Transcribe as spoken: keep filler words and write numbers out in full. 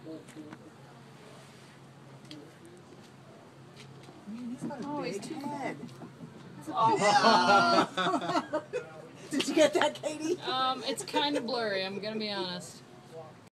Man, he's got a Oh, he's big too head. Oh. Did you get that, Katie? Um, it's kind of blurry, I'm gonna be honest.